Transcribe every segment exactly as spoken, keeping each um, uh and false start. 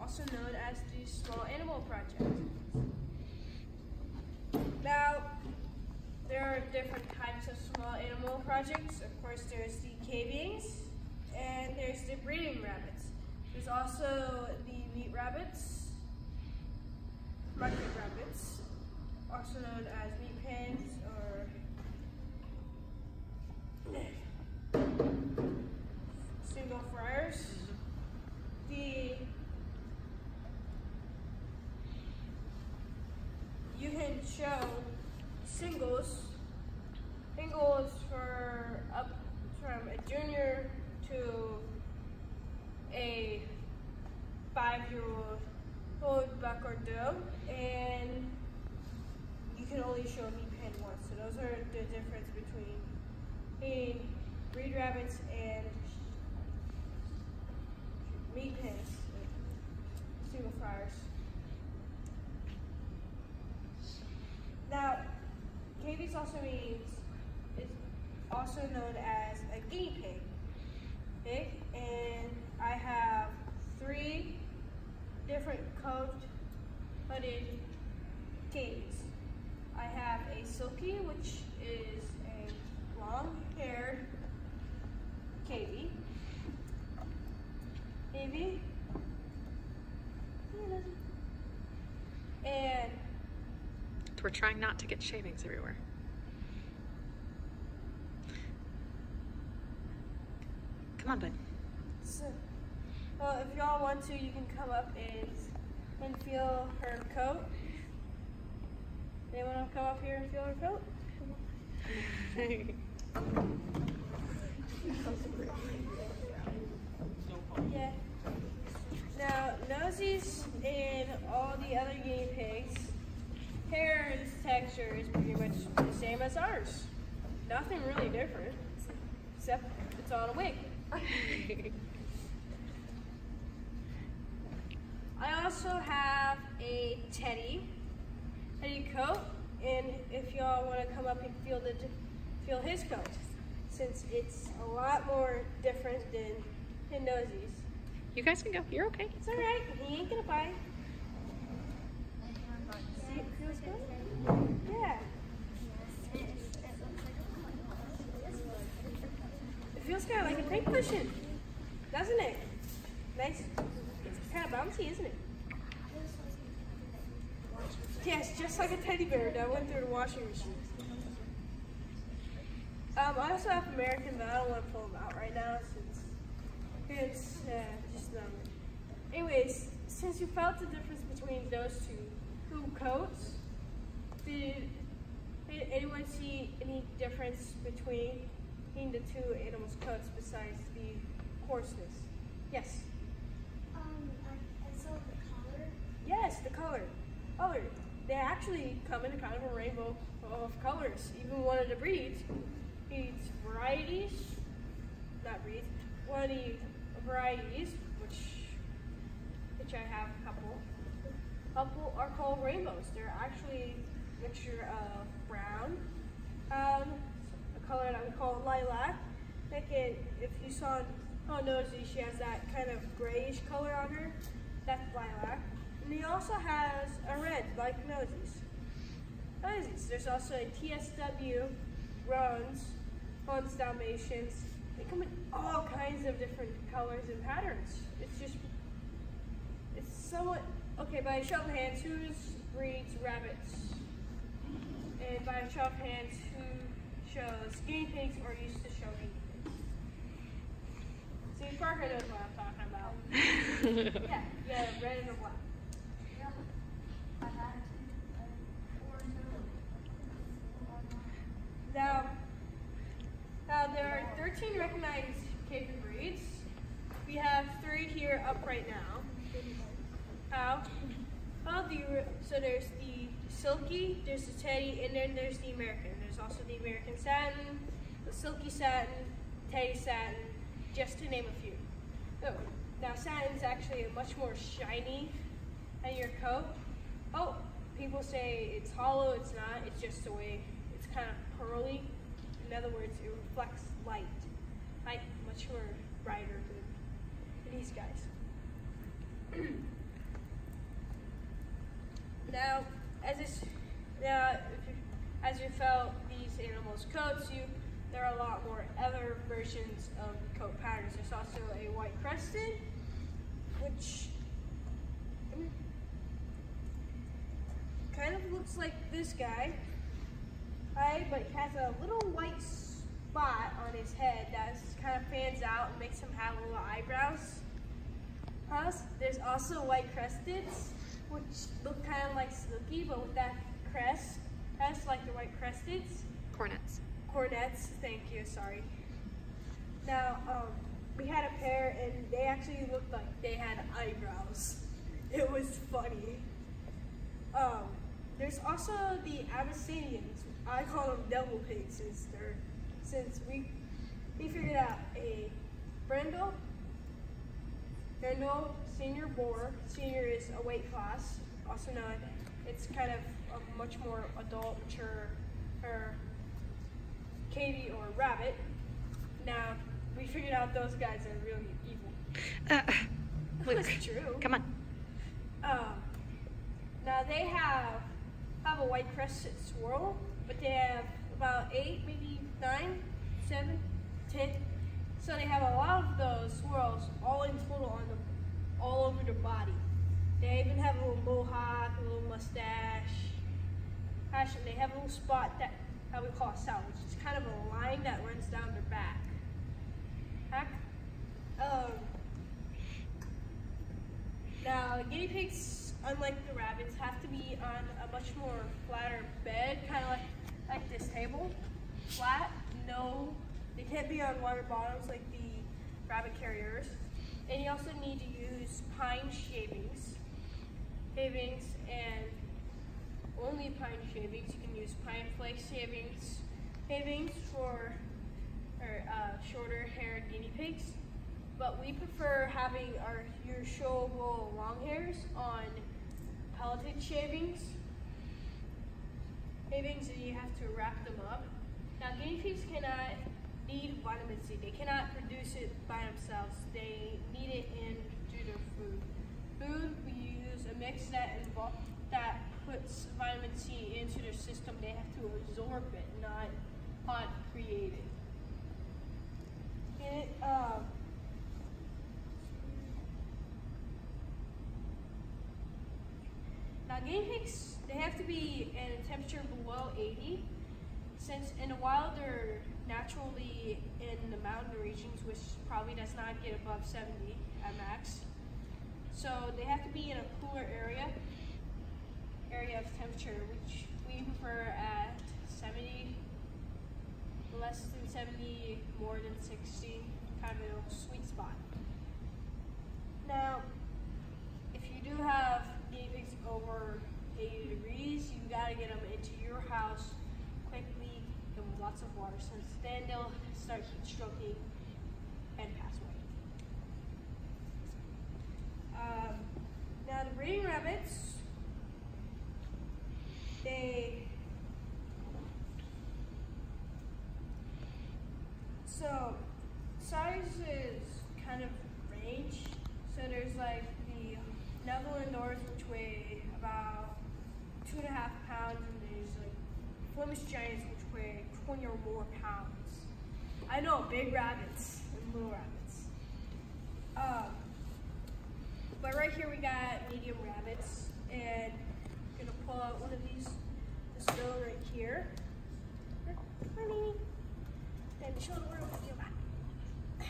also known as the Small Animal Project. Now, there are different types of small animal projects. Of course, there's the cavings, and there's the breeding rabbits. There's also the meat rabbits, market rabbits, also known as meat pens or single fryers. The you can show singles, singles for up from a junior to a five-year-old old buck or doe, and you can only show a meat pen once. So those are the difference between a breed rabbits and meat pens, single fryers. Now, cavies also means, it's also known as a guinea pig. Pig, and I have three different coat-hooded cavies. I have a silky, which is a long-haired cavie. Cavie. And we're trying not to get shavings everywhere. Come on, bud. So, well, if y'all want to, you can come up and and feel her coat. Anyone want to come up here and feel her coat? Yeah. Now, Nosies and all the other guinea pigs, hair and texture is pretty much the same as ours. Nothing really different, except it's on a wig. I also have a teddy, teddy coat, and if y'all want to come up and feel the feel his coat, since it's a lot more different than than Nosies. You guys can go. You're okay. It's all right. He ain't gonna bite. See, it feels good. Yeah. It feels kind of like a pink cushion, doesn't it? Nice. It's kind of bouncy, isn't it? Yes, just like a teddy bear that went through the washing machine. Um, I also have American, but I don't want to pull them out right now since it's uh, just not. Anyways, since you felt the difference between those two, two coats, did, did anyone see any difference between the two animals' coats besides the coarseness? Yes. Um, I, I saw the color. Yes, the color. Color. They actually come in a kind of a rainbow of colors. Even one of the breeds, breeds varieties, not breeds, one of the varieties, which which I have a couple, couple are called rainbows. They're actually a mixture of brown, um, a color that we call lilac. Like it, if you saw on Nosy, she has that kind of grayish color on her. That's lilac. And he also has a red, like Nosies. Nosies. There's also a T S W, Runs, Huns, Dalmatians. They come in all kinds of different colors and patterns. It's just, it's somewhat, okay, by a show of hands, who breeds rabbits? And by a show of hands, who shows guinea pigs or used to show guinea pigs? See, Parker knows what I'm talking about. Yeah, yeah, red and black. Now, now there are thirteen recognized caving breeds. We have three here up right now. How? Well, the, so there's the silky, there's the teddy, and then there's the American. There's also the American satin, the silky satin, teddy satin, just to name a few. Oh, now satin is actually a much more shiny than your coat. Oh, people say it's hollow. It's not. It's just the way it's kind of pearly. In other words, it reflects light. Light much more brighter than these guys. Now, as it's, now, if you, as you felt these animals' coats, you there are a lot more other versions of coat patterns. There's also a white crested, which kind of looks like this guy, right? But he has a little white spot on his head that kind of fans out and makes him have little eyebrows. Us. There's also white cresteds, which look kind of like Snooki, but with that crest, crest like the white cresteds. Cornets. Cornets, thank you, sorry. Now, um, we had a pair and they actually looked like they had eyebrows. It was funny. Um, there's also the Abyssinians. I call them devil pigs since they're, since we, we figured out a Brindle, Brindle Senior Boar. Senior is a weight class, also known, it's kind of a much more adult, mature, or Katie or Rabbit. Now, we figured out those guys are really evil. Uh, Luke, That's true. come on. Um, now they have have a white crested swirl, but they have about eight, maybe nine, seven, ten. So they have a lot of those swirls all in total on them, all over their body. They even have a little mohawk, a little mustache. Actually, they have a little spot that how we call it sound, which is kind of a line that runs down their back. Heck. Um, now, guinea pigs, unlike the rabbits, have to be on a much more flatter bed, kind of like, like this table. Flat, no, they can't be on water bottoms like the rabbit carriers. And you also need to use pine shavings. Shavings and only pine shavings. You can use pine flake shavings, shavings for or, uh, shorter haired guinea pigs. But we prefer having our usual long hairs on pelleted shavings. Shavings, and you have to wrap them up. Now, guinea pigs cannot need vitamin C. They cannot produce it by themselves. They need it in through their food. Food, we use a mix that involves that puts vitamin C into their system. They have to absorb it, not not create it. It uh, now guinea pigs, they have to be in a temperature below eighty. Since in the wild they're naturally in the mountain regions, which probably does not get above seventy at max. So they have to be in a cooler area, area of temperature, which we prefer at seventy, less than seventy, more than sixty, kind of a sweet spot. Now, if you do have guinea pigs over eighty degrees, you gotta get them into your house quickly, give them lots of water, since then they'll start heat stroking and pass away. Um, now the breeding rabbits, they, so sizes kind of range. So there's like the Netherlanders, which weigh about two and a half pounds, and there's like Flemish Giants, which weigh twenty or more pounds. I know big rabbits and little rabbits. Um, but right here we got medium rabbits, and I'm gonna pull out one of these, this girl right here. Honey, and show the world what you got.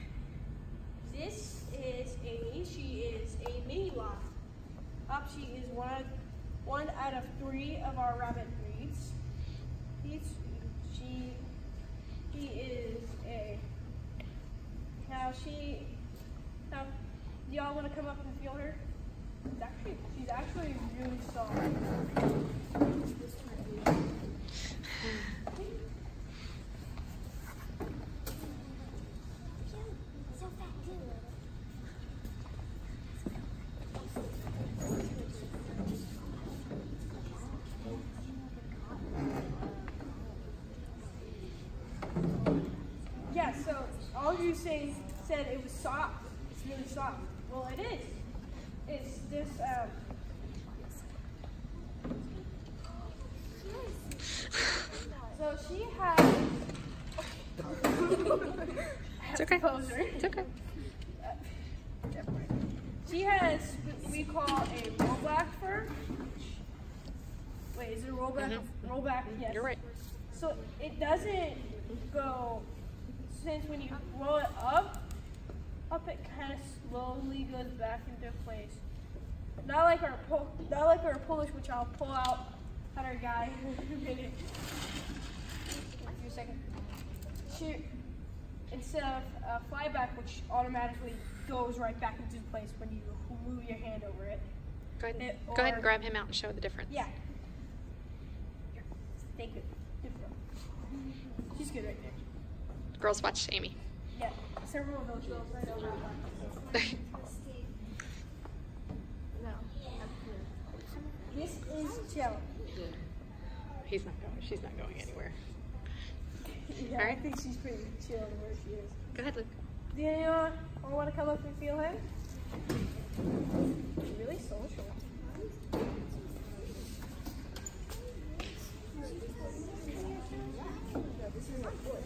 This is a, she is a mini loft. Up, she is one, one out of three of our rabbit breeds. He's, she, she is a, now she, now, do y'all want to come up and feel her? It's actually, she's actually really soft. This might be. So fat too. Yeah, so all you say said it was soft. It's really soft. Well, it is. It's this, um, It's okay. Poser. It's okay. She has what we call a rollback fur. Wait, is it a rollback? Mhm. Rollback, yes. You're right. So it doesn't go, since when you roll it up, up it kind of slowly goes back into place. Not like our Pol- not like our Polish, which I'll pull out on our guy in a minute. Give me a second. She, instead of a flyback, which automatically goes right back into place when you move your hand over it. Go ahead, It- go ahead or- and grab him out and show the difference. Yeah. Here, take it. Good girl. She's good right there. Girls, watch Amy. Yeah, several of those girls I know about that. No. This is Joe. He's not going. She's not going anywhere. Yeah, All I right. think she's pretty chill where she is. Go ahead, Luke. Do anyone want to come up and feel him? Really social. No, this is my voice.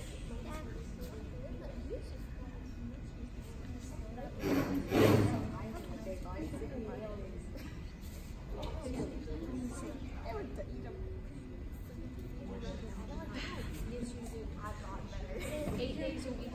Eight days a week.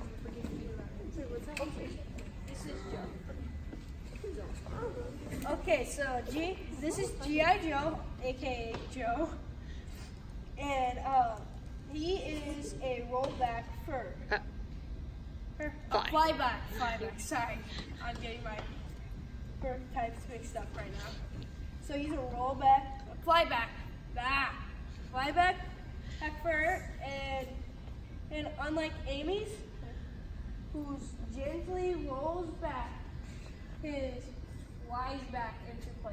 Okay, so G, this is G I Joe, aka Joe, and uh, he is a rollback fur. Uh, Or, Fly. uh, flyback, flyback. Sorry, I'm getting my fur types mixed up right now. So he's a rollback, a flyback, back, flyback, back fur, and and unlike Amy's, who's gently rolls back, his flies back into place.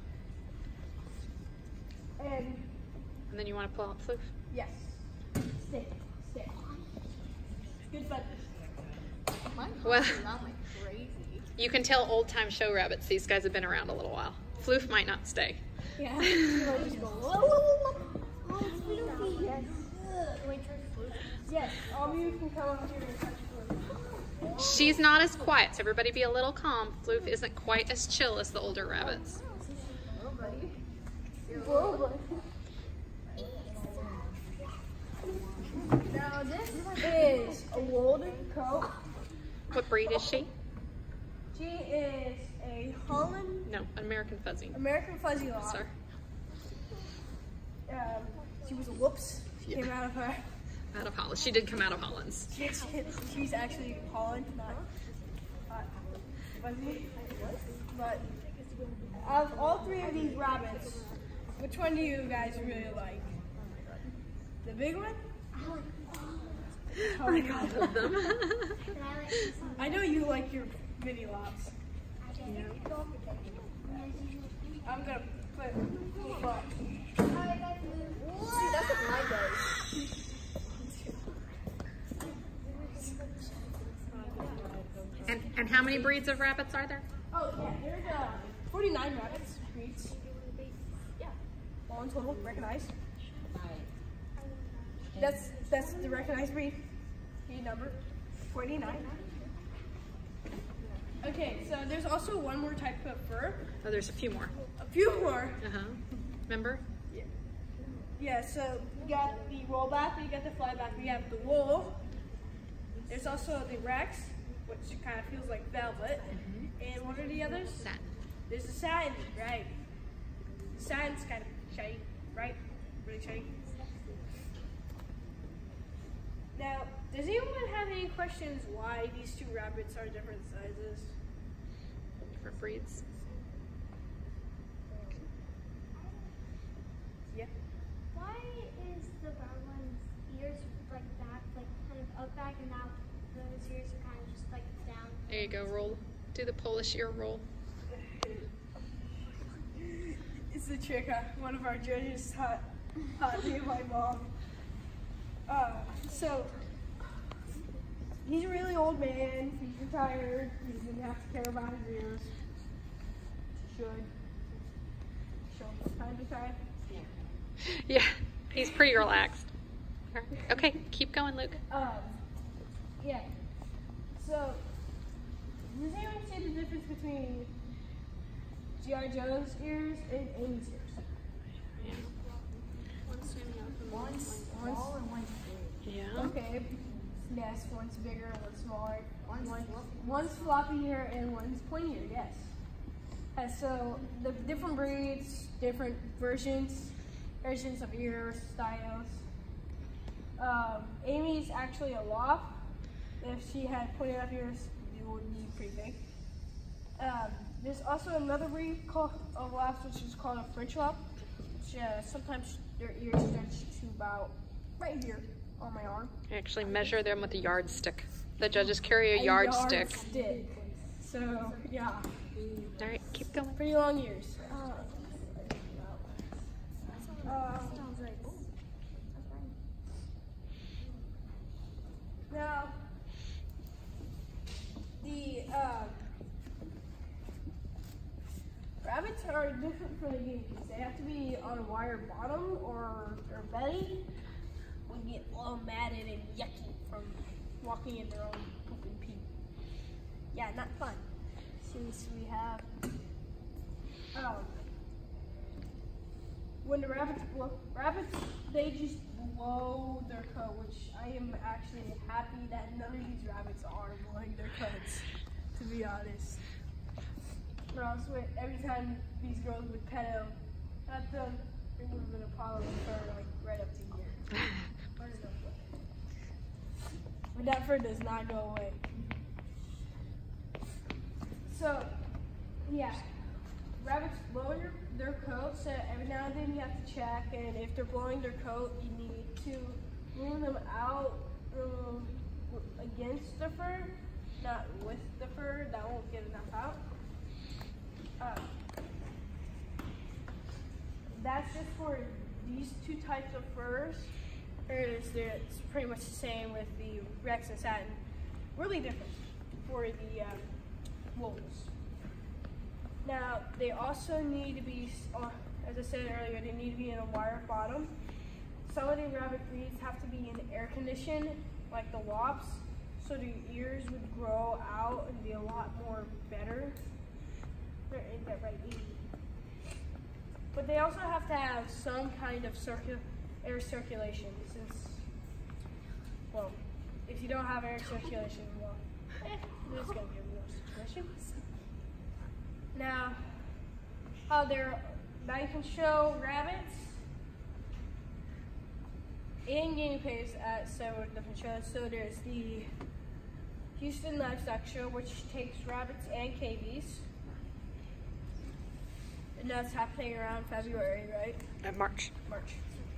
And and then you want to pull out Floof? yes, stay, stay. Good fun. Well, you can tell old time show rabbits. These guys have been around a little while. Floof might not stay. Yeah. You might just go, whoa, whoa, whoa, whoa. Oh, it's Floofy. Yes. Yes, all of you can come up here and touch Floof. She's not as quiet, so everybody be a little calm. Floof isn't quite as chill as the older rabbits. Whoa, buddy. Now this is a Walden coat. What breed is she? She is a Holland No, an American Fuzzy. American Fuzzy Law. Sorry. Um, she was a whoops. She came out of her. Out of Holland. She did come out of Holland's. She's, she's actually Holland, not not Fuzzy. But of all three of these rabbits, which one do you guys really like? The big one? Oh my god. Love them. I know you like your mini lops. I'm gonna put but See, that's what mine does. and, and how many breeds of rabbits are there? oh yeah, there's uh forty-nine rabbits breeds. Yeah. All in total, recognized. That's that's the recognized breed. Breed number forty-nine. Okay, so there's also one more type of fur. Oh, there's a few more. A few more. Uh-huh. Remember? Yeah, so we got the rollback, we got the flyback, we have the wool. There's also the Rex, which kind of feels like velvet. And what are the others? Satin. There's the satin, right? Satin's kind of shiny, right? Really shiny. Now, does anyone have any questions why these two rabbits are different sizes? Different breeds. Yeah. Why is the brown one's ears like back, like kind of up back, and now those ears are kind of just like down? There you go, roll. Do the Polish ear roll. It's the trick uh, one of our judges taught, taught me and my mom. Uh, so, he's a really old man, he's retired, he doesn't have to care about his ears. Should. Show him from time to time. Yeah, he's pretty relaxed. Okay, keep going, Luke. Um, yeah. So, does anyone see the difference between G I Joe's ears and Amy's ears? Yeah. One's standing up and One's one's small and one's big. Yeah. Okay. Yes, one's bigger, one's smaller. One's One, fluffy. one's floppier and one's pointier, yes. Uh, so the different breeds, different versions, versions of ear styles. Um, Amy's actually a lop. If she had pointed up ears, it would be pretty big. Um, there's also another breed called of lops, which is called a French lop. Which, uh, sometimes their ears stretch to about right here on my arm. I actually measure them with a yardstick. The judges carry a yardstick. Yardstick. So yeah, All right, keep going. pretty long ears. Uh, Sounds like, oh, that's fine. now, the uh, rabbits are different from the guinea pigs. They have to be on a wire bottom or their belly would get all matted and yucky from walking in their own poop and pee. Yeah, not fun. Since we have um, when the rabbits blow, rabbits they just blow their coat, which I am actually happy that none of these rabbits are blowing their coats, to be honest. Or else with- every time these girls would pet them, at them, it would have been a problem with her like right up to here. Or no way. But that fur does not go away. So, yeah, rabbits blow your, their coat, so every now and then you have to check, and if they're blowing their coat, you need to move them out um, against the fur, not with the fur. That won't get enough out. Uh, that's just for these two types of furs. It's, it's pretty much the same with the Rex and Satin. Really different for the um, wolves. Now, they also need to be, uh, as I said earlier, they need to be in a wire bottom. Some of the rabbit breeds have to be in air conditioned, like the wops, so the ears would grow out and be a lot more better. Ain't that right, Edie? But they also have to have some kind of circu air circulation, since, well, if you don't have air circulation, well, eh, there's gonna be a real situation. Now, how they're, now you can show rabbits and guinea pigs at several different shows. So there's the Houston Livestock Show, which takes rabbits and K Bs. And that's happening around February, right? At March. March.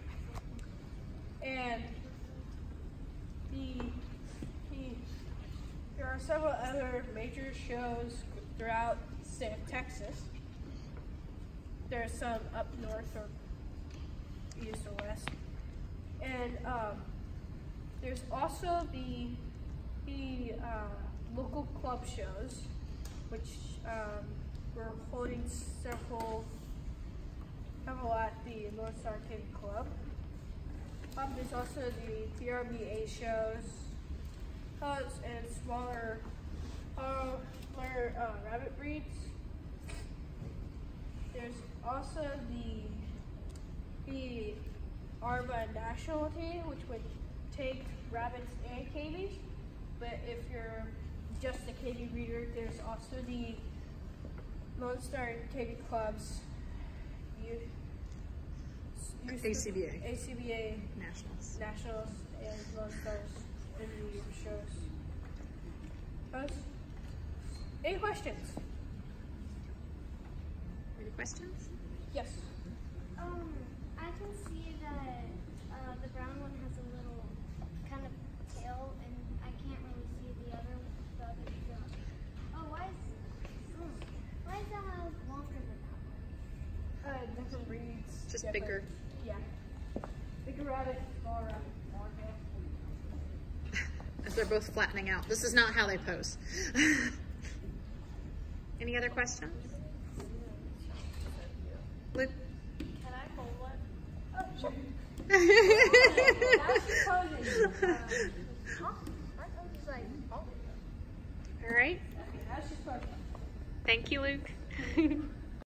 And the, the there are several other major shows throughout the state of Texas. There's some up north or east or west. And um, there's also the the uh, local club shows, which um, we're holding several, several at the North Star Cave Club. Um, there's also the T R B A shows, uh, and smaller, uh, smaller uh, rabbit breeds. There's also the the Arba Nationality, which would take rabbits and K Bs. But if you're just a K B breeder, there's also the Lone Star K B Clubs. You, A C B A. A C B A Nationals. Nationals and Lone Stars in the shows. Us? Any questions? Any questions? Yes. Um, I can see that uh, the brown one has a little kind of tail, and I can't really see the other, the other two. Oh, why is, hmm, why is that longer than that one? Uh, different breeds. Just different- bigger. Yeah. Bigger rabbit, smaller rabbit, smaller tail. As they're both flattening out. This is not how they pose. Any other questions? Luke? Can I hold one? Oh, sure. Now she's posing. Huh? I was like, oh. All right. Okay, now she's talking. Thank you, Luke.